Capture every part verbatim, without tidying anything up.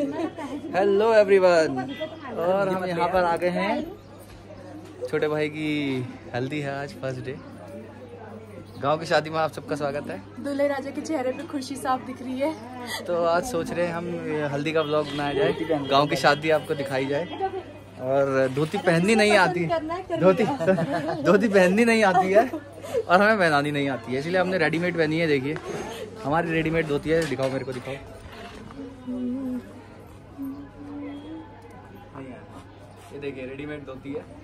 Hello everyone, और हम यहाँ पर आ गए हैं। छोटे भाई की हल्दी है आज, फर्स्ट डे। गांव की शादी में आप सबका स्वागत है। दूल्हे राजा के चेहरे पे खुशी साफ दिख रही है। तो आज सोच रहे हैं हम हल्दी का व्लॉग बनाया जाए, गांव की शादी आपको दिखाई जाए। और धोती पहननी नहीं आती, धोती धोती पहननी नहीं आती है और हमें पहनानी नहीं आती है, इसलिए हमने रेडीमेड पहनी है। देखिए हमारी रेडीमेड धोती है, दिखाओ मेरे को, दिखाओ। ये देखिए रेडीमेड धोती है।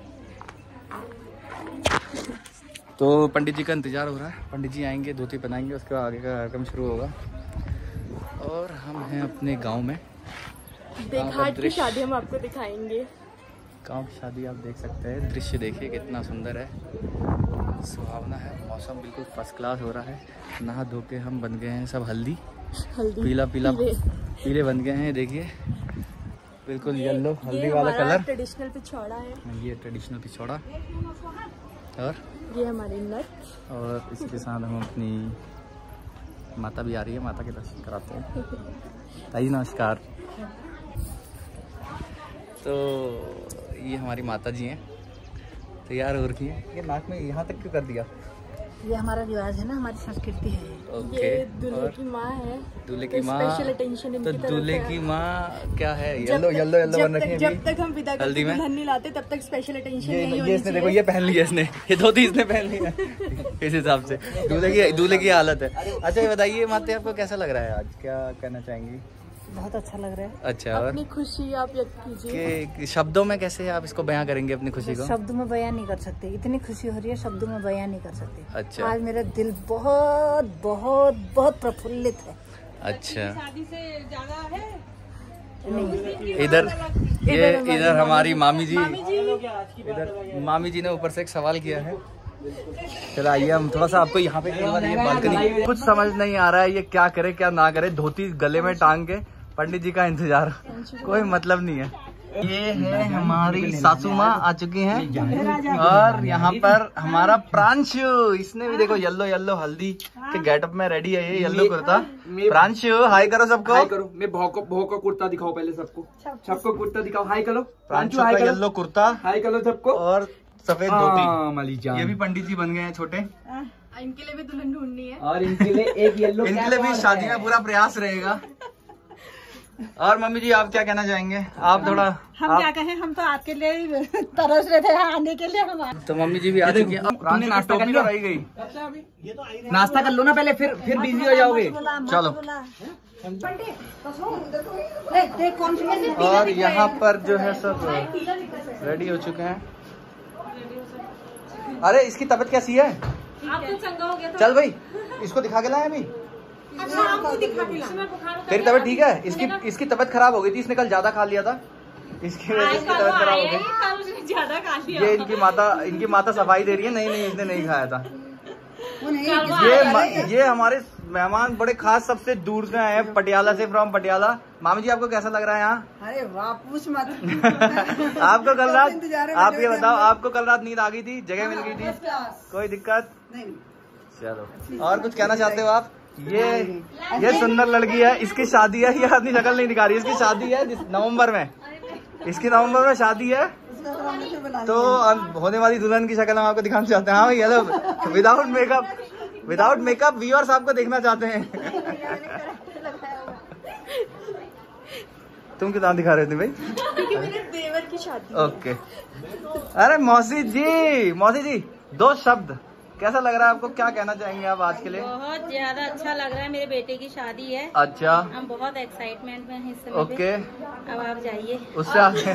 तो पंडित जी का इंतजार हो रहा है, पंडित जी आएंगे, धोती पहनाएंगे, उसके बाद आगे का कार्यक्रम शुरू होगा। और हम हैं अपने गांव में। देखाट की शादी हम आपको दिखाएंगे। गांव की शादी आप देख सकते हैं, दृश्य देखिए कितना सुंदर है, सुहावना है, मौसम बिल्कुल फर्स्ट क्लास हो रहा है। नहा धो के हम बन गए हैं सब हल्दी, हल्दी पीला पीला पीले, पीले बन गए हैं। देखिए बिल्कुल येलो हल्दी वाला कलर। ट्रेडिशनल पिछौड़ा है, ये ट्रेडिशनल पिछौड़ा। और ये हमारी नट। और इसके साथ हम अपनी माता भी आ रही है, माता के दर्शन कराते हैं। ताई नमस्कार। तो ये हमारी माता जी हैं, तैयार हो रखी है। ये नाक में यहाँ तक क्यों कर दिया? ये हमारा रिवाज है ना, हमारी संस्कृति है। ओके। ये दूल्हे की माँ है, दूल्हे की माँ। स्पेशल अटेंशन इनकी तो तरफ दूल्हे है। की माँ क्या है? येलो येलो येलो बन रखी है। जब तक हम विदा हल्दी में दुल्हन नहीं लाते तब तक स्पेशल अटेंशन ये, नहीं ये होनी इसने चाहिए। देखो, ये पहन लिया इसने, ये धोती इसने पहन ली है इस हिसाब से। दूल्हे की दूल्हे की हालत है। अच्छा ये बताइए माते, आपको कैसा लग रहा है आज, क्या कहना चाहेंगी? बहुत अच्छा लग रहा है। अच्छा, और अपनी खुशी आप व्यक्त कीजिए कि शब्दों में कैसे आप इसको बयां करेंगे अपनी खुशी को? शब्दों में बयां नहीं कर सकते, इतनी खुशी हो रही है, शब्दों में बयां नहीं कर सकते। अच्छा। आज मेरा दिल बहुत बहुत बहुत प्रफुल्लित है। अच्छा, शादी से ज्यादा है। इधर ये इधर हमारी मामी जी, इधर मामी जी ने ऊपर से एक सवाल किया है। चलो आइए हम थोड़ा सा आपको यहाँ पे, ये बालकनी कुछ समझ नहीं आ रहा है, ये क्या करे क्या ना करे। धोती गले में टांग के पंडित जी का इंतजार, कोई मतलब नहीं है। ये है हमारी सासू माँ आ चुकी हैं, और यहाँ पर हमारा प्रांशु, इसने भी देखो येलो येलो हल्दी के गेटअप में रेडी है। ये येलो कुर्ता। प्रांशु हाय करो सबको, हाय करो। मैं भाव को भाव का कुर्ता दिखाओ पहले सबको, सबको कुर्ता दिखाओ, हाय करो। प्रांशु का येलो कुर्ता, हाय करो सबको, और सफेद धोती। ये ये भी पंडित जी बन गए हैं छोटे। इनके लिए भी दुल्हन ढूंढनी है, और इनके लिए एक येलो, इनके लिए भी शादी में पूरा प्रयास रहेगा। और मम्मी जी आप क्या कहना चाहेंगे? आप थोड़ा हम क्या कहें, हम तो आपके लिए तरस रहे थे आने के लिए। हम तो मम्मी जी भी आ चुकी हैं। नाश्ता कर कराई गई, नाश्ता कर लो ना पहले, फिर फिर बिजी हो जाओगे। चलो। और यहाँ पर जो है सब रेडी हो चुके हैं। अरे इसकी तबीयत कैसी है? चल भाई इसको दिखा के लाए अभी। तेरी तबीयत ठीक है? इसकी इसकी तबीयत खराब हो गई थी, इसने कल ज्यादा खा लिया था, इसकी वजह से इसकी तबीयत खराब हो गई। ज्यादा खा लिया। ये इनकी माता इनकी माता सफाई दे रही है। नहीं नहीं इसने नहीं खाया था। ये ये हमारे मेहमान बड़े खास सबसे दूर से आए हैं, पटियाला से, फ्रॉम पटियाला। मामी जी आपको कैसा लग रहा है यहाँ? अरे वाह पूछ मत। आपको कल रात, आप ये बताओ, आपको कल रात नींद आ गई थी, जगह मिल गई थी, कोई दिक्कत नहीं? चलो, और कुछ कहना चाहते हो आप? ये ये सुंदर लड़की है, इसकी शादी है। ये अपनी शक्ल नहीं दिखा रही, इसकी शादी है नवंबर में, इसकी नवंबर में शादी है। तो होने वाली दुल्हन की शक्ल हम आपको दिखाना चाहते हैं। हाँ भैया, तो without makeup, without makeup viewers आपको देखना चाहते हैं। तुम कितना दिखा रहे थे भाई? क्योंकि मेरे देवर की शादी। ओके। अरे मौसी जी, मौसी जी दो शब्द, कैसा लग रहा है आपको, क्या कहना चाहेंगे आप आज के लिए? बहुत ज्यादा अच्छा लग रहा है, मेरे बेटे की शादी है। अच्छा, हम बहुत एक्साइटमेंट में हैं इस समय। ओके। अब आप जाइए उससे आगे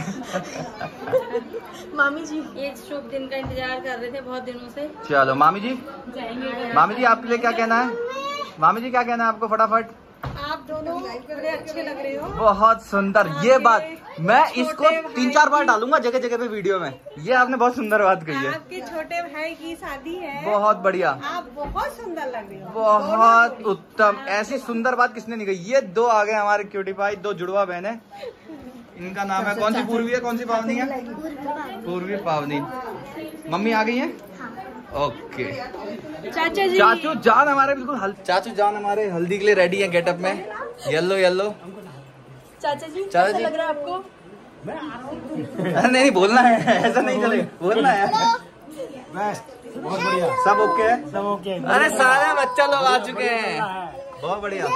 मामी जी ये शुभ दिन का इंतजार कर रहे थे बहुत दिनों से। चलो मामी जी, जाएंगे। मामी जी आपके लिए क्या कहना है? मामी जी क्या कहना है आपको? फटाफट। आप दोनों बड़े अच्छे लग रहे हो। बहुत सुंदर, ये बात मैं इसको तीन चार बार डालूंगा जगह जगह पे वीडियो में। ये आपने बहुत सुंदर बात कही है। आपके छोटे भाई की शादी है, बहुत बढ़िया, आप बहुत सुंदर लग रहे हो। बहुत उत्तम, ऐसी सुंदर बात किसने नहीं कही। ये दो आ गए हमारे क्यूटी भाई, दो जुड़वा बहन है। इनका नाम है, कौन सी पूर्वी है, कौन सी पावनी है? पूर्वी पावनी। मम्मी आ गई है? ओके। चाचा जी, चाचू जान हमारे बिल्कुल हल... चाचू जान हमारे हल्दी के लिए रेडी है गेटअप में, येलो येलो। चाचा जी चाचा कैसा जी? लग रहा है आपको? अरे नहीं बोलना है, ऐसा नहीं चलेगा, बोलना है। बहुत बढ़िया, सब ओके है? सब ओके। अरे सारे बच्चा लोग आ चुके हैं, बहुत बढ़िया।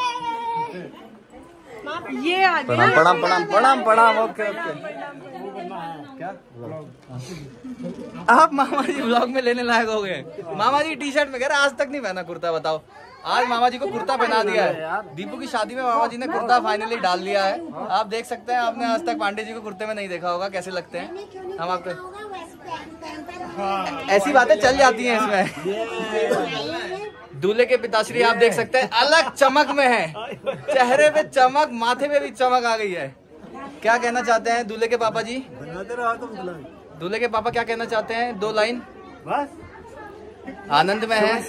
ये आ गया। प्रणाम प्रणाम प्रणाम प्रणाम प्रणाम। Okay okay. क्या आप मामा जी ब्लॉग में लेने लायक हो गए। मामा जी टी शर्ट में कह रहे आज तक नहीं पहना कुर्ता, बताओ। आज मामा जी को कुर्ता पहना दिया है। दीपू की शादी में मामा जी ने कुर्ता फाइनली डाल लिया है। आप देख सकते हैं, आपने आज तक पांडे जी को कुर्ते में नहीं देखा होगा, कैसे लगते हैं हम आपको। ऐसी बातें चल जाती हैं इसमें। दूल्हे के पिताश्री आप देख सकते हैं अलग चमक में है, चेहरे पे चमक, माथे पे भी चमक आ गई है। क्या कहना चाहते हैं दूल्हे के पापा जी? दूल्हे के पापा क्या कहना चाहते हैं? दो लाइन बस। आनंद में है।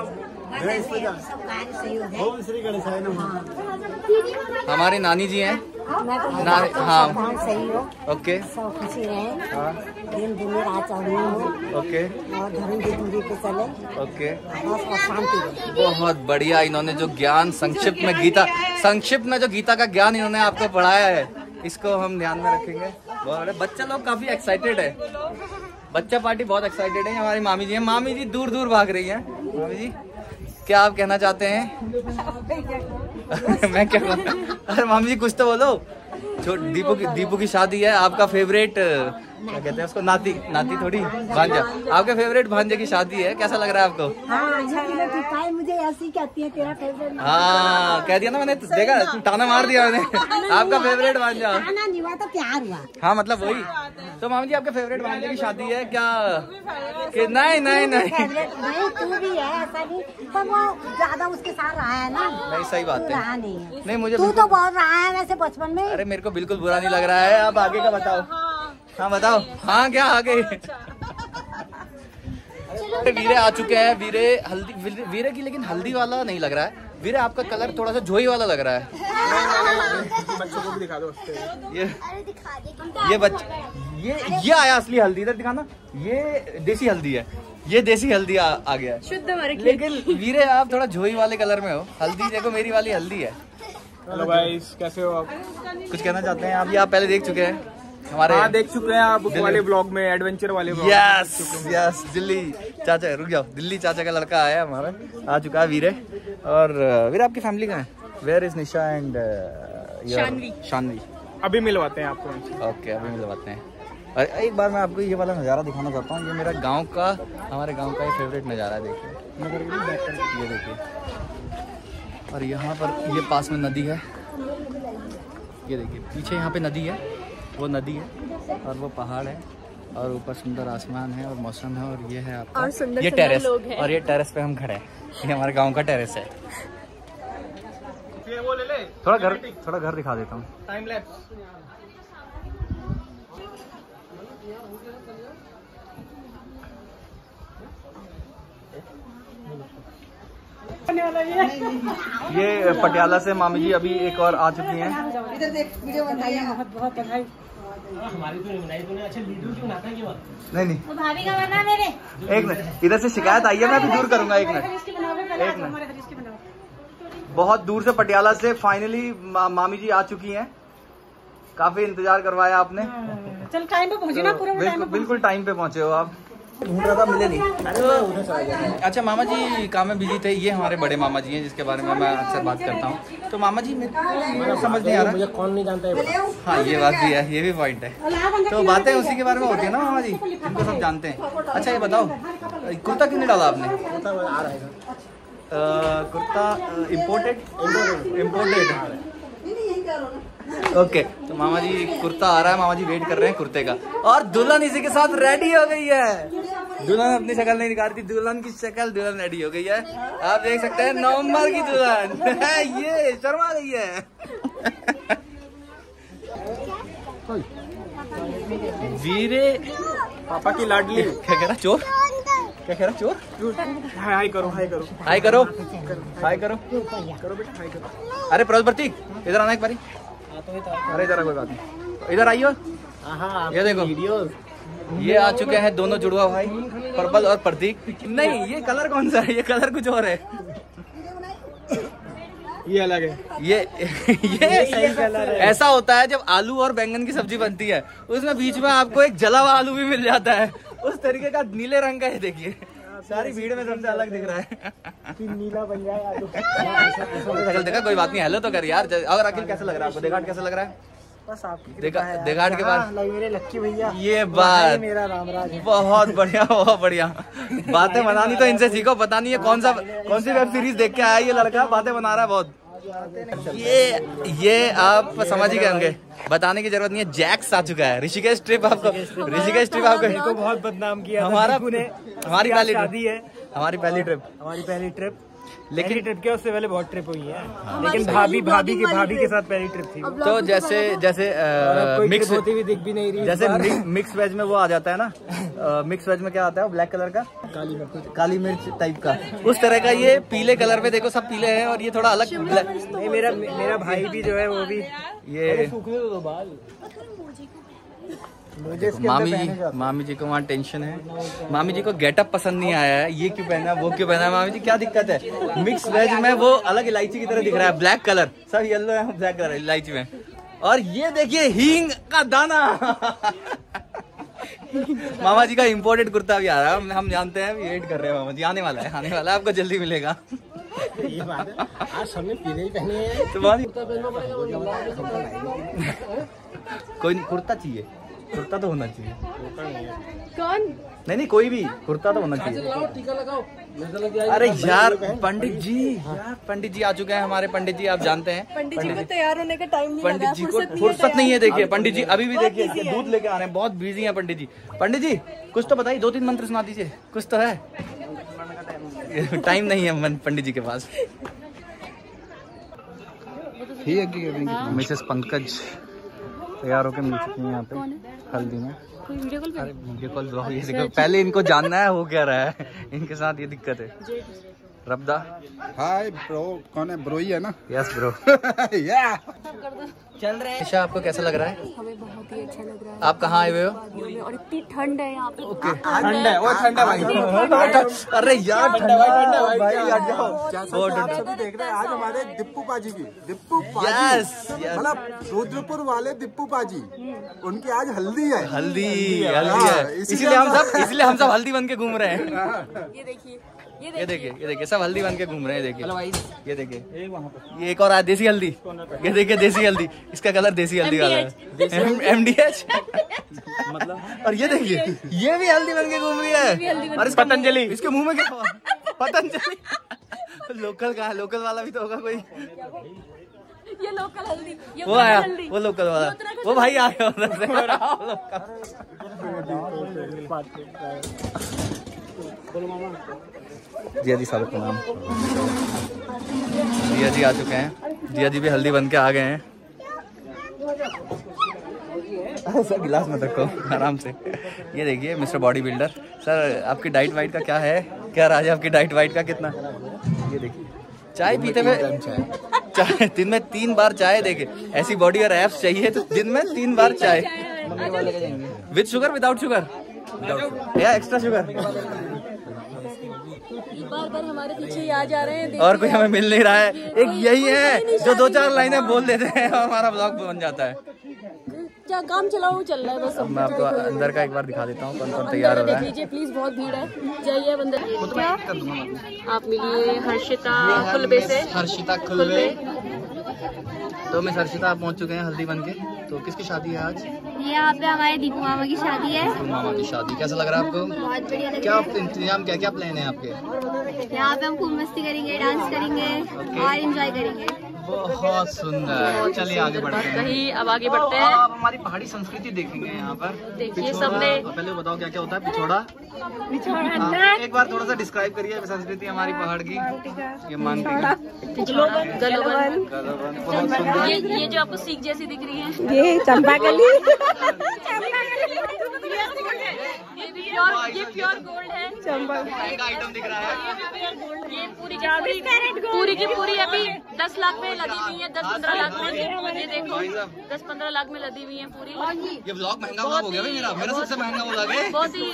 हमारी नानी जी हैं। नानी, हाँ ओके खुशी रहे, दिन दिन रात चढ़नी हो ओके और धर्म की दूरी पे चले, ओके। बस शांति। बहुत बढ़िया, इन्होंने जो ज्ञान संक्षिप्त में गीता संक्षिप्त में जो गीता का ज्ञान इन्होंने आपको पढ़ाया है, इसको हम ध्यान में रखेंगे। बहुत बच्चे लोग काफी एक्साइटेड है, बच्चा पार्टी बहुत एक्साइटेड है। हमारी मामी जी है, मामी जी दूर दूर भाग रही है। मामी जी क्या आप कहना चाहते हैं? मैं क्या कहूँ? अरे मामी जी कुछ तो बोलो। जो दीपू की दीपू की शादी है, आपका फेवरेट क्या कहते हैं उसको, नाती नाती थोड़ी भांजा, आपके फेवरेट भांजे की शादी है, कैसा लग रहा है आपको? हाँ, मुझे ऐसी कहती है तेरा फेवरेट। हाँ कह दिया ना मैंने, देखा ताना मार दिया मैंने। आपका फेवरेट भांजा नहीं हुआ तो प्यार हुआ। हाँ मतलब वही। तो मामी जी आपके फेवरेट भांजे की शादी है क्या? कि नहीं नहीं नहीं नहीं, तू भी है ऐसा नहीं, पर वो ज्यादा उसके साथ रहा है ना। नहीं सही बात है। रहा नहीं है, नहीं मुझे तू तो बहुत रहा है वैसे बचपन में। अरे मेरे को बिल्कुल बुरा नहीं लग रहा है। आप आगे का बताओ। हाँ बताओ। हाँ क्या आगे? वीरे आ चुके हैं। वीरे हल्दी, वीरे की लेकिन हल्दी वाला नहीं लग रहा है। वीरे आपका कलर थोड़ा सा जोई वाला लग रहा है। बच्चों को भी दिखा दो। ये ये बच्चे ये ये आया असली हल्दी, इधर दिखाना। ये देसी हल्दी है, ये देसी हल्दी आ, आ गया है शुद्ध हमारे। लेकिन वीरे आप थोड़ा जोई वाले कलर में हो। हल्दी देखो मेरी वाली हल्दी है। हेलो गाइस, कैसे हो आप? कुछ कहना चाहते हैं आप? ये आप पहले देख चुके हैं हमारे? हाँ देख चुके हैं आप वाले ब्लॉग में, एडवेंचर वाले ब्लॉग। Yes yes. दिल्ली चाचा, रुक जाओ, दिल्ली चाचा का लड़का आया हमारा, आ चुका है वीरे। और वीरे आपकी फैमिली कहाँ है? Where is Nisha and Shanvi? Shanvi. अभी मिलवाते हैं आपको। ओके अभी मिलवाते हैं। और एक बार मैं आपको ये वाला नज़ारा दिखाना चाहता हूँ। ये मेरा गांव का, हमारे गांव का ये फेवरेट नज़ारा है। देखिए ये देखिए। और यहाँ पर ये पास में नदी है, ये देखिए पीछे यहाँ पे नदी है, वो नदी है और वो पहाड़ है और ऊपर सुंदर आसमान है और मौसम है। और ये है आपका और सुंदर ये सुंदर टेरेस, लोग हैं। और ये टेरेस पे हम खड़े हैं। ये हमारे गांव का टेरेस है। ये वो ले ले, थोड़ा घर थोड़ा घर दिखा देता हूँ। Time lapse. ये पटियाला से मामी जी अभी एक और आ चुकी हैं। इधर देख, वीडियो बनाई है, बहुत बहुत बधाई। नहीं नहीं तो भाभी का बना मेरे। एक मिनट, इधर से शिकायत आई है, मैं अभी दूर करूंगा। एक मिनट एक मिनट। बहुत दूर से पटियाला से फाइनली मा, मामी जी आ चुकी हैं। काफी इंतजार करवाया आपने। चल टाइम पे पहुंचे ना, पूरा बिल्कुल बिल्कुल टाइम पे पहुंचे हो आप। ढूंढ रहा था, मिले नहीं। अच्छा मामा जी काम में बिजी थे। ये हमारे बड़े मामा जी हैं जिसके बारे में मैं अक्सर बात करता हूँ। तो मामा जी मेरे समझ नहीं आ रहा, मुझे कौन नहीं जानता है। हाँ ये बात भी है, ये भी पॉइंट है। तो बातें उसी के बारे में होती है ना मामा जी, इनको सब जानते हैं। अच्छा ये बताओ, कुर्ता कितने डाला आपने? Kurta imported imported okay. तो मामा जी कुर्ता आ रहा है, मामा जी वेट कर रहे हैं कुर्ते का। और दुल्हन इसी के साथ रेडी हो गई है। दुल्हन अपनी शक्ल नहीं निकालती, दुल्हन की शक्ल, दुल्हन रेडी हो गई है। आप देख सकते हैं नवंबर की दुल्हन। ये शर्मा गई है। वीरे पापा की लाडली। क्या कह रहा चोर? क्या कह रहा चोर? हाय हाय करो, हाय करो, हाय करो, हाय करो करो बेटा, हाय करो। अरे प्रज्वल प्रतीक इधर आना एक बारी। अरे इधर कोई बात नहीं, इधर आइयो। ये देखो ये आ चुके हैं दोनों जुड़वा भाई, प्रबल और प्रतीक। नहीं ये कलर कौन सा है? ये कलर कुछ और है। ये अलग है। ये ये ऐसा होता है जब आलू और बैंगन की सब्जी बनती है, उसमें बीच में आपको एक जला हुआ आलू भी मिल जाता है, उस तरीके का नीले रंग का है। देखिए सारी भीड़ में सबसे अलग दिख रहा है। नीला बन जाए आलू। शक्ल देखा, कोई बात नहीं, हेलो तो कर यार। और अखिल कैसा लग रहा है आपको? देघाट कैसा लग रहा है? बस आपकी देखा देघाट के बाद मेरे लक्की भैया, ये बात मेरा रामराज है। बहुत बढ़िया, बहुत बढ़िया। बातें बनानी तो इनसे सीखो। पता नहीं है कौन सा कौन सी वेब सीरीज देख के आया ये लड़का, बातें बना रहा है बहुत। ये ये आप समझ ही गए होंगे, बताने की जरूरत नहीं है। जैक्स आ चुका है। ऋषिकेश ट्रिप आपको ऋषिकेश ट्रिप आपको बहुत बदनाम किया हमारा हमारी पहली शादी है, हमारी पहली ट्रिप हमारी पहली ट्रिप। लेकिन ट्रिप के उससे पहले बहुत ट्रिप हुई है, लेकिन भाभी भाभी की भाभी के साथ पहली ट्रिप थी। तो जैसे जैसे मिक्स होती हुई दिख भी नहीं रही। जैसे मिक्स वेज में वो आ जाता है ना, मिक्स वेज में क्या आता है ब्लैक कलर का, काली मिर्च काली मिर्च टाइप का, उस तरह का ये पीले कलर में। देखो सब पीले हैं और ये थोड़ा अलग। नहीं, मेरा मेरा भाई भी जो है वो भी ये सूखने दो बाल। मामी जी मामी जी को वहाँ टेंशन है। मामी जी को गेटअप पसंद नहीं आया है, ये क्यों पहना वो क्यों पहना है। मामी जी क्या दिक्कत है? मिक्स वेज में वो अलग इलायची की तरह दिख रहा है, ब्लैक कलर, सब येलो है, ब्लैक कलर इलायची में। और ये देखिए हींग का दाना। मामा जी का इम्पोर्टेड कुर्ता भी आ रहा है, हम जानते हैं, वेट कर रहे हैं। मामा जी आने वाला है, आने वाला है, आपको जल्दी मिलेगा। ये बात है, आज सबने पीले ही पहने हैं। तो कोई नहीं, कुर्ता चाहिए, कुर्ता तो होना चाहिए। कौन? नहीं नहीं कोई भी कुर्ता तो होना चाहिए। अरे यार पंडित जी, यार पंडित जी आ चुके हैं हमारे। पंडित जी आप जानते हैं, पंडित जी को तैयार होने का टाइम नहीं पंडित लगा, जी को फुर्सत नहीं है फुर्सत नहीं है। तैयार देखिए पंडित जी अभी भी देखिए दूध लेके आ रहे हैं, बहुत बिजी हैं पंडित जी। पंडित जी कुछ तो बताइए, दो तीन मंत्र सुना दीजिए, कुछ तो है। टाइम नहीं है पंडित जी के पास। मिसेस पंकज तैयार होकर मिल चुकी है यहाँ पे हल्दी में। कोई वीडियो कॉल पे? अरे वीडियो कॉल ब्लॉग ये देखो, पहले इनको जानना है हो क्या रहा है, इनके साथ ये दिक्कत है। रब्दा हाय ब्रो, कौन है? ब्रो ही है ना? Yes bro. या चल रहे हैं। ईशा आपको कैसा लग रहा है? हमें बहुत ही अच्छा लग रहा है। आप कहाँ आए हुए हो? और इतनी ठंड है यहाँ पे। ओके ठंड है, वो ठंड है भाई। अरे यार ठंडा भाई, ठंडा भाई, भाई हट जाओ। आप सभी देख रहे हैं आज हमारे दिप्पू पाजी की, दिप्पू यस पाजी मतलब रुद्रपुर वाले दिप्पू पाजी, उनकी आज हल्दी है। हल्दी हल्दी है, इसीलिए हम सब इसलिए हम सब हल्दी बन के घूम रहे हैं। ये देखिए, ये देखिए, ये देखिए सब हल्दी बन के घूम रहे हैं। देखिए ये देखिए, ये एक और देसी हल्दी, ये देखिए देसी हल्दी, इसका कलर देसी हल्दी वाला है, एम डी एच मतलब। और ये देखिए ये भी हल्दी बन के घूम रही है। और पतंजलि, इसके मुंह में क्या हुआ? पतंजलि लोकल कहाँ है? लोकल वाला भी तो होगा कोई। ये लोकल हल्दी, ये वो आया, वो लोकल वाला, वो भाई आया उधर से। जिया जी सालों का नाम। जिया जी आ चुके हैं, जिया जी भी हल्दी बन के आ गए हैं। सर गिलास में रखो आराम से। ये देखिए मिस्टर बॉडी बिल्डर। सर आपकी डाइट वाइट का क्या है, क्या राज है आपकी डाइट वाइट का कितना? ये देखिए चाय पीते हुए, चाय दिन में तीन बार चाय। देखिए ऐसी बॉडी और एब्स चाहिए तो दिन में तीन बार चाय, विद शुगर विदाउट शुगर या एक्स्ट्रा शुगर। बार बार हमारे पीछे आ जा रहे हैं। और कोई हमें मिल नहीं रहा है। एक यही है जो दो चार लाइनें बोल देते हैं और हमारा ब्लॉग बन जाता है। क्या काम चलाओ चल रहा है बस। मैं आपको अंदर का एक बार दिखा देता हूँ कौन कौन तैयार हो रहा है। लीजिए प्लीज, बहुत भीड़ है, जाइए अंदर। आप मिलिए हर्षिता खुलबे से। हर्षिता खुलबे। तो मिस हर्षिता आप पहुँच चुके हैं हल्दी बन के। तो किसकी शादी है आज? यहाँ पे हमारे दीपू मामा की शादी है। दीपू मामा की शादी, कैसा लग रहा है आपको? बहुत बढ़िया लग क्या इंतजाम, क्या क्या प्लान है आपके? यहाँ पे हम खूब मस्ती करेंगे, डांस करेंगे और एंजॉय करेंगे। बहुत सुंदर। चलिए आगे बढ़ते हैं। कहीं अब आगे बढ़ते हैं। आप हमारी पहाड़ी संस्कृति देखेंगे यहाँ पर। देखिए सबने पहले बताओ क्या क्या होता है पिछोड़ा। पिछोड़ा एक बार थोड़ा सा डिस्क्राइब करिए संस्कृति हमारी पहाड़ की। ये मानती है गलोबन। बहुत सुंदर। ये ये जो आपको सीख जैसी दिख रही है, ये चंपा कली। ये प्योर ये प्योर गोल्ड है। चंपा महंगा आइटम दिख रहा है। ये पूरी की पूरी पूरी की पूरी अभी दस लाख में लदी हुई है, दस पंद्रह लाख में। ये देखो दस पंद्रह लाख में लदी हुई है पूरी। ये व्लॉग महंगा व्लॉग हो गया भाई मेरा मेरा सबसे महंगा व्लॉग है। बहुत ही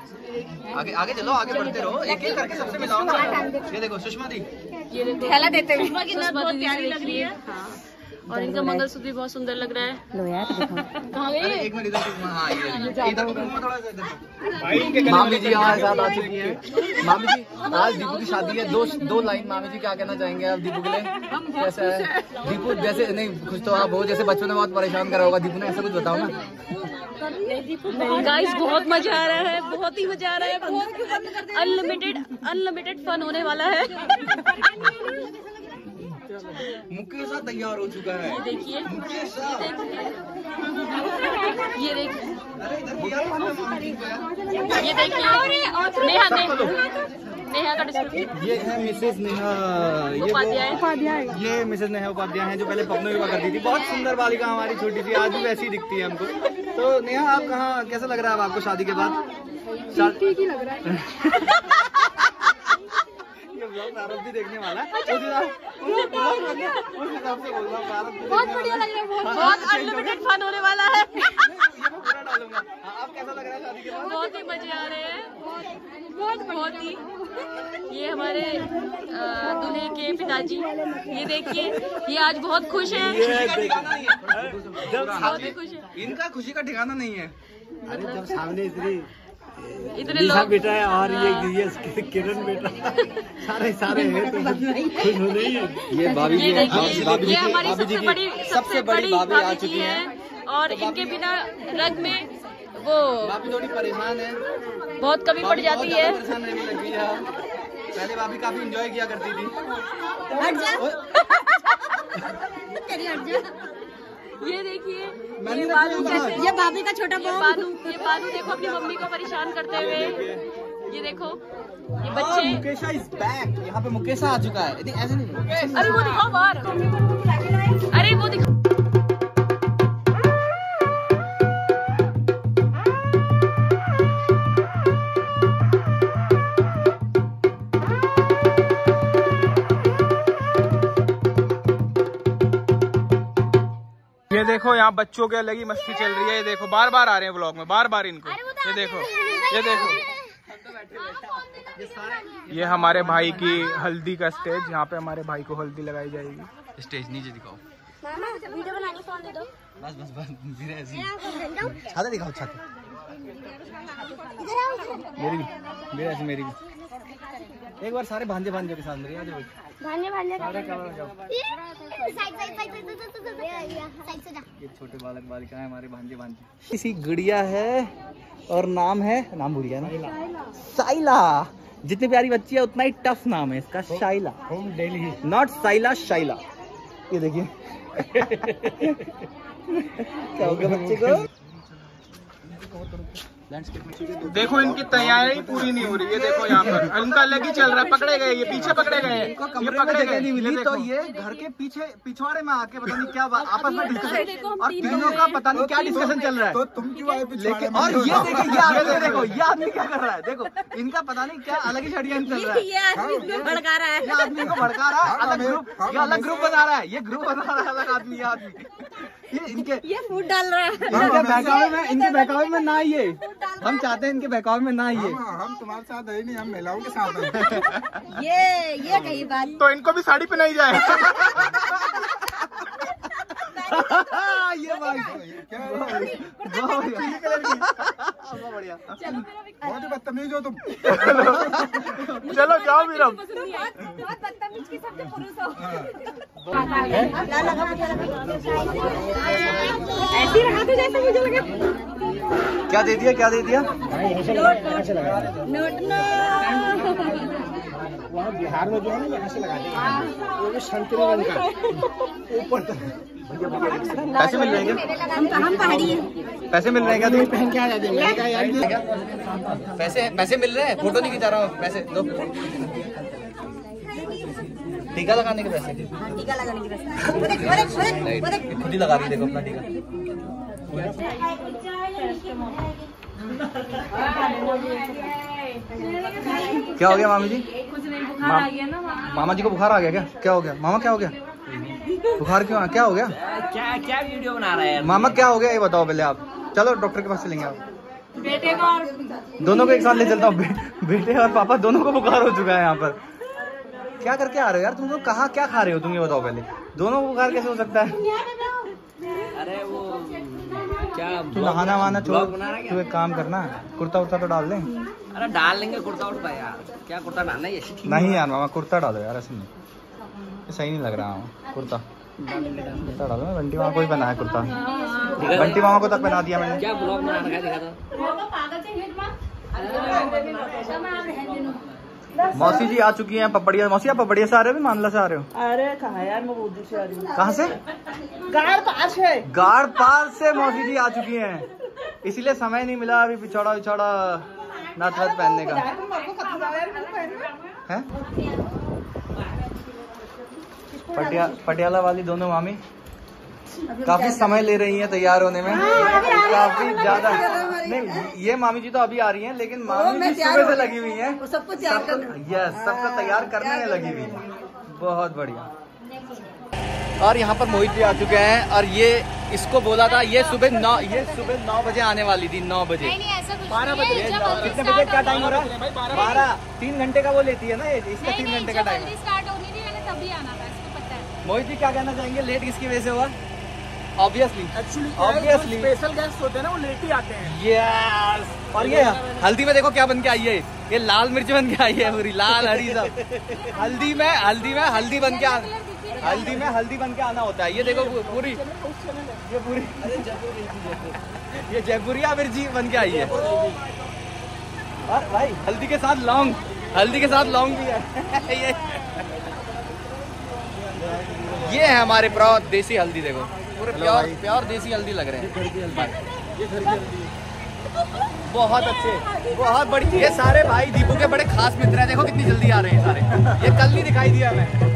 आगे आगे चलो, आगे बढ़ते रहो, एक एक करके सबसे मिलाओ ना। ये देखो सुषमा दी, ये देखो थैला देते हैं। सुषमा की नथ बहुत प्यारी लग रही है। हाँ। और इनका मंगलसूत्र भी बहुत सुंदर लग रहा है। लो यार कहाँ गई? एक मिनट इधर, हाँ ये इधर थोड़ा सा इधर। मामी जी हमारे साथ आ चुकी है। मामी जी आज दीपू की शादी है, दो दो लाइन मामी जी क्या कहना चाहेंगे आप दीपू के लिए? कैसा है दीपू? जैसे नहीं खुश तो आप हो, जैसे बच्चों ने बहुत परेशान करा होगा दीपू ने, ऐसा कुछ बताओ ना। गाइस बहुत मजा आ रहा है, बहुत ही मजा आ रहा है, बहुत अनलिमिटेड अनलिमिटेड फन होने वाला है। मुक्के के साथ तैयार हो चुका है। देखिए ये देखिए ये देखिए नेहा ने नेहा का डिस्क्रिप्शन। ये है मिसेस नेहा, ये उपाध्याय, ये मिसेस नेहा उपाध्याय हैं जो पहले पपनों में हुआ करती थी। बहुत सुंदर बालिका हमारी छोटी सी, आज भी वैसी ही दिखती है हमको। तो नेहा आप कहाँ, कैसा लग रहा है आपको शादी के बाद? ठीक ही लग रहा है। प्रारंभ भी देखने वाला है, उस हिसाब से बोल रहा हूँ। बहुत बढ़िया लग रहा है, बहुत अनलिमिटेड फन होने वाला है। ये मैं पूरा डालूंगा। आप कैसा लग रहा है शादी के बाद? बहुत ही मजे आ रहे हैं, बहुत बहुत ही। ये हमारे दूल्हे के पिताजी, ये देखिए ये आज बहुत खुश है, बहुत ही खुश है। इनका खुशी का ठिकाना नहीं है। अरे जब सामने इतनी इतने लोग बेटा है और ये ये किरण बेटा सारे सारे हैं तो खुश हो रही है। ये भाभी ये देखिए ये हमारी सबसे बड़ी सबसे बड़ी भाभी आ चुकी है। और इनके बिना रग में वो भाभी थोड़ी परेशान है, बहुत कमी पड़ जाती है। परेशान रहने लगी है। पहले भाभी काफी एंजॉय किया करती थी। ये देखिए ये बालू कैसे, ये भाभी का छोटा ये बालू ये बालू देखो अपनी मम्मी को परेशान करते हुए। ये देखो ये बच्चे। मुकेशा इज बैक, यहाँ पे मुकेशा आ चुका है। नहीं ऐसे नहीं, अरे वो दिखाओ बाहर, अरे वो दिखाओ। ये देखो यहाँ बच्चों के अलग ही मस्ती चल रही है। ये देखो बार बार आ रहे हैं ब्लॉग में, बार बार इनको। ये देखो ये देखो ये हमारे भाई की हल्दी का स्टेज, यहाँ पे हमारे भाई को हल्दी लगाई जाएगी। स्टेज नीचे दिखाओ। वीडियो बनाने फोन दे दो। बस बस बस छाता दिखाओ, छाता मेरी भी, मेरी ऐसी मेरी भी। एक बार सारे भांजे भांजे के साथ मेरी आ जाओ। भान्य भान्य सारे कवर जाओ। साइड साइड साइड साइड से जा। ये छोटे बालक बालिका है हमारे भांजे भांजे। इसी गुड़िया है और नाम है, नाम भूल गया ना, साइला। जितनी प्यारी बच्ची है उतना ही टफ नाम है इसका, शाइला। Home Delhi, not Saila, Shaila. ये देखिए क्या हो गया बच्चे को। देखो इनकी तैयारी पूरी नहीं हो रही है। देखो यहाँ पर इनका अलग ही चल रहा है। पकड़े गए, ये पीछे पकड़े गए, ये पकड़े गए नहीं मिली तो ये घर के पीछे पिछवाड़े में आके पता नहीं क्या आपस में डिस्कशन, और तीनों का पता नहीं क्या डिस्कशन चल रहा है। तो तुम क्यों आए पिछवाड़े में? और ये देखिए ये आदमी देखो, ये आदमी क्या कर रहा है। देखो इनका पता नहीं क्या अलग ही षड्यंत्र चल रहा है। ये आदमी को भड़का रहा है, ये आदमी को भड़का रहा है, अलग ग्रुप, ये अलग ग्रुप बना रहा है, ये ग्रुप बना रहा है अलग आदमी। ये आदमी ये इनके ये फूड डाल रहा है। इनके बहकावे में इनके बहकावे में ना आइए, हम चाहते हैं इनके बहकावे में ना आइए। हम हम तुम्हारे साथ है नहीं, हम महिलाओं के साथ हैं। ये ये कही बात। तो इनको भी साड़ी पहनाई जाए। ये भाई क्या बहुत बढ़िया, बहुत ही बदतमीज हो तुम। चलो जाओ मीरम। बहुत बदतमीज की सबसे पुरुष हो। ऐसी रहा तो जैसे मुझे लगा। क्या दे दिया, क्या दे दिया? Note no. वहाँ बिहार में जो है ना यहाँ से लगा देंगे, वो भी संतरे रंग का ऊपर तक। पैसे मिल रहे हैं क्या? हम हम पहाड़ी हैं। पैसे मिल रहे हैं क्या? तुम्हें पहन के आ जाते हैं। पैसे पैसे मिल रहे हैं, फोटो नहीं खिंचा रहा हूँ, पैसे दो। टीका लगाने के पैसे? टीका लगाने की पैसे। नहीं, खुद ही लगा रही, देखो अपना टीका। क्या हो गया मामी जी? बुखार आ गया ना मामा जी को बुखार आ गया क्या? क्या हो गया मामा, क्या हो गया? बुखार क्यों आ, क्या हो गया? क्या क्या वीडियो बना रहा है यार? मामा क्या हो गया ये बताओ पहले आप। चलो डॉक्टर के पास चलेंगे आप। बेटे को और दोनों को एक साथ ले चलता हूँ। बे, बेटे और पापा दोनों को बुखार हो चुका है यहाँ पर। क्या करके आ रहे हो यार तुम लोग? कहाँ क्या खा रहे हो तुम, ये बताओ पहले। दोनों को बुखार कैसे हो सकता है? अरे वो क्या तू नहाना वहाना छोड़, तू एक काम करना, कुर्ता उर्ता तो डाल दे। अरे डाल लेंगे कुर्ता उड़ता यार, क्या कुर्ता डालना है? नहीं यार मामा कुर्ता डालो यार, ऐसे नहीं, सही नहीं लग रहा है कुर्ता। कुर्ता डालो, बंटी मामा को ही पहना है कुर्ता, बंटी मामा को तक पहना दिया मैंने। क्या ब्लॉग बनाना है दिखा दो। मौसी जी आ चुकी हैं पपड़िया। मौसी आप पपड़िया से आ रहे हो, मानला से आ रहे हो? अरे कहाँ यार, मैं बहुत दूर से आ रही हूँ। कहाँ से? गाड़ पास है। गाड़ पार से मौसी जी आ चुकी हैं, इसीलिए समय नहीं मिला अभी पिछौड़ा विछौड़ा नाथ वाथ पहनने का है। पटिया पटियाला वाली दोनों मामी काफी समय ले रही हैं तैयार होने में, काफी ज्यादा। नहीं ये मामी जी तो अभी आ रही हैं, लेकिन मामी जी सुबह से लगी हुई हैं, सबको यस सबको तैयार करने में लगी हुई है। बहुत बढ़िया। और यहाँ पर मोहित भी आ चुके हैं, और ये इसको बोला था, ये सुबह नौ ये सुबह नौ बजे आने वाली थी, नौ बजे बारह बजे। कितने बजे क्या टाइम हो रहा है? बारह। तीन घंटे का वो लेती है ना ये, इसका तीन घंटे का टाइम। मोहित जी क्या कहना चाहेंगे, लेट किसकी वजह से हुआ? ऑब्वियसली ऑब्वियसली स्पेशल गेस्ट होते हैं ना, वो लेट ही आते हैं। यस। और ये हल्दी में देखो क्या बन के आई है, ये लाल मिर्च बन के आई है, पूरी लाल हरी सब। हल्दी में हल्दी में हल्दी बन के हल्दी में हल्दी बन के आना होता है। ये देखो पूरी ये पूरी ये जयपुरिया मिर्ची बन के आई है। और भाई हल्दी के साथ लौंग, हल्दी के साथ लौंग भी है। ये ये है हमारे प्योर देसी हल्दी, देखो पूरे प्योर प्योर देसी हल्दी लग रहे हैं। बहुत अच्छे, बहुत बड़ी। ये सारे भाई दीपू के बड़े खास मित्र हैं, देखो कितनी जल्दी आ रहे हैं सारे। ये कल नहीं दिखाई दिया हमें।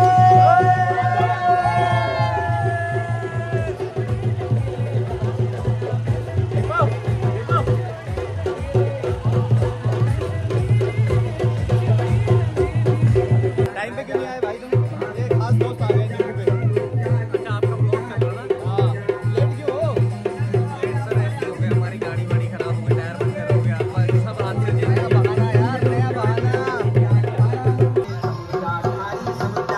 टाइम पे क्यों नहीं आए भाई तुम? ये खास दोस्त आ गए दीपू के। अच्छा आपका ब्लॉग चल रहा है? हाँ। लेट क्यों हो? लेट सर ऐसे हो गया, हमारी गाड़ी वाड़ी खराब हो गई, टायर पंचर हो गया, सब हाथ से। नया बहाना यार, नया बहाना।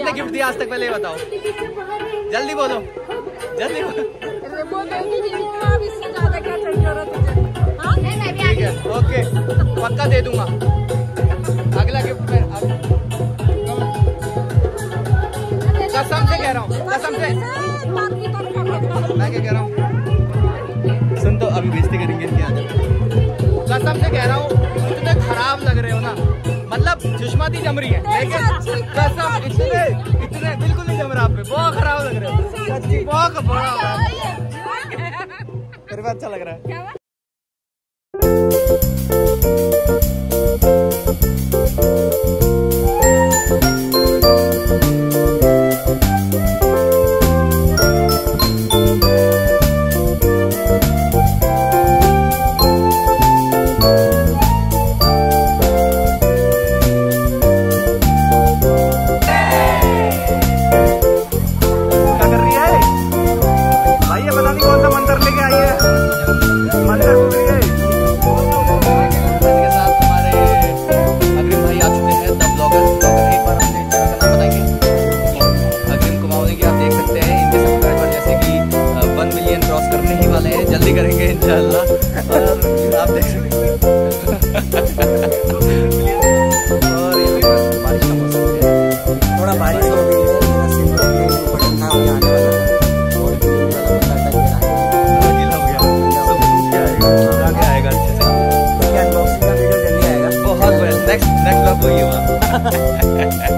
कितने गिफ्ट दिया आज तक पहले ये बताओ, जल्दी बोलो, जल्दी बोलो। ठीक है, ओके, पक्का दे दूंगा। अगला गिफ्ट में कसम से कह रहा हूँ, कसम से मैं क्या कह रहा हूँ, सुन तो अभी बेइज्जती करेंगे इनकी आदत। कसम से कह रहा हूँ, इतने खराब लग रहे हो ना, मतलब सुषमा दी जम रही है, लेकिन कसम इतने इतने बिल्कुल नहीं जम रहा आप पे, बहुत खराब लग रहे हो सच्ची, बहुत बड़ा मेरे को अच्छा लग रहा है। जल्दी करेंगे इंशाल्लाह, और आप देख सकते और ये बारिश का मौसम है, थोड़ा बारिश हो गई है, ऊपर ठंडा हो जाने वाला है और गीला हो गया, सब सूख गया, आगे आएगा अच्छे से। तो क्या अनबॉक्सिंग का वीडियो जल्दी आएगा, बहुत बेस्ट, नेक्स्ट नेक्स्ट ब्लॉग वही होगा।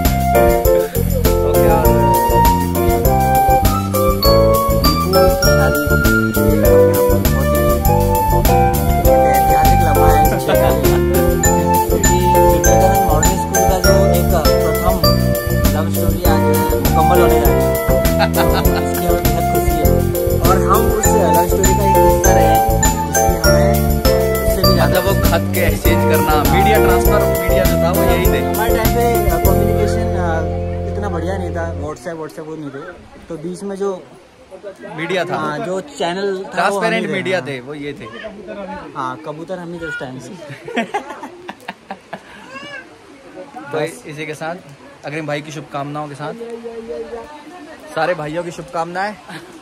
मुकम्मल होने जा रही है, इसकी हमें बहुत खुशी है और हम उस लव स्टोरी का एक हिस्सा रहे हैं, इसलिए हमें उससे भी मतलब वो खत के एक्सचेंज करना, मीडिया ट्रांसफर, मीडिया जो था वो यही थे। हमारे टाइम पे कम्युनिकेशन इतना बढ़िया नहीं था, व्हाट्सएप व्हाट्सएप वो नहीं थे, तो बीच में जो मीडिया था, हाँ, जो चैनल ट्रांसपेरेंट मीडिया थे वो ये थे, हाँ, कबूतर हम ही थे उस टाइम से। तो इसी के साथ अग्रिम भाई की शुभकामनाओं के साथ सारे भाइयों की शुभकामनाएं।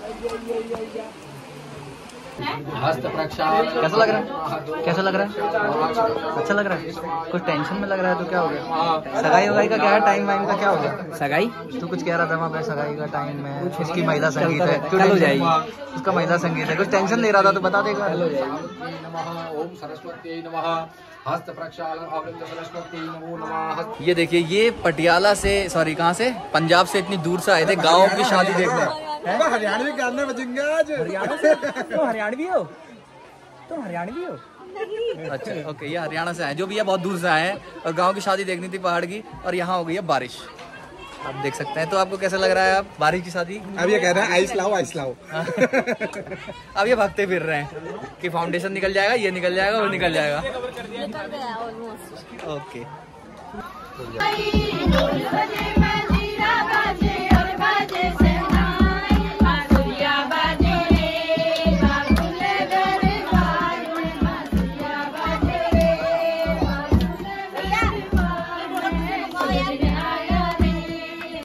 कैसा लग रहा है, कैसा लग रहा है, अच्छा लग रहा है, कुछ टेंशन में लग रहा है तो क्या हो गया, सगाई वगाई का क्या है, टाइम वाइम का क्या हो गया, सगाई तू कुछ कह रहा था वहाँ पे, सगाई का टाइम में इसकी महिला संगीत है, क्यों हो जाएगी, उसका महिला संगीत है, कुछ टेंशन ले रहा था तो बता देगा। ओम सरस्वती नमः, हस्त प्रक्षालन सरस्वती नमो नमः। ये देखिए, ये पटियाला से, सॉरी कहाँ से, पंजाब से इतनी दूर से आए थे गाँव की शादी देखने। हरियाणवी गाने बजेंगे आज, हरियाणा से, तुम हरियाणवी हो, तुम हरियाणवी हो, अच्छा ओके, ये हरियाणा से आए, जो भी है बहुत दूर से आए हैं और गांव की शादी देखनी थी पहाड़ की, और यहाँ हो गई है बारिश, आप देख सकते हैं। तो आपको कैसा लग रहा है, आप बारिश की शादी? अब ये कह रहे हैं आइस लाओ आइस लाओ। अब ये भागते फिर रहे हैं कि फाउंडेशन निकल जाएगा, ये निकल जाएगा, वो निकल जाएगा, ओके।